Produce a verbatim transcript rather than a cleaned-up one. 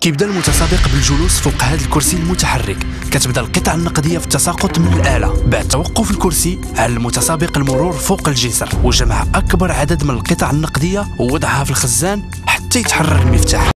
كيبدا المتسابق بالجلوس فوق هذا الكرسي المتحرك. كتبدا القطع النقديه في التساقط من الاله. بعد توقف الكرسي على المتسابق المرور فوق الجسر وجمع اكبر عدد من القطع النقديه ووضعها في الخزان حتى يتحرر المفتاح.